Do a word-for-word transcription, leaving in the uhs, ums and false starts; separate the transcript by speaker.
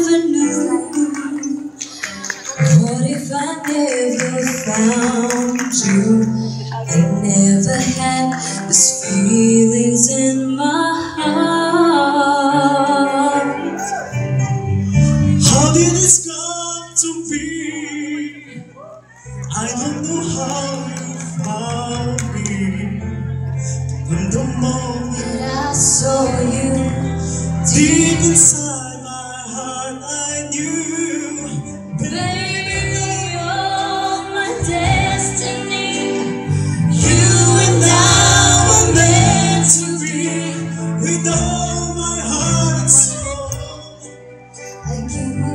Speaker 1: never knew? What if I never found you? I never had these feelings in my heart.
Speaker 2: How did this come to be? I don't know how you found me. In the moment
Speaker 1: I saw you
Speaker 2: deep inside my heart, I knew,
Speaker 1: baby, you're my destiny.
Speaker 2: you and I were meant to be. With all my heart and soul,
Speaker 1: I give my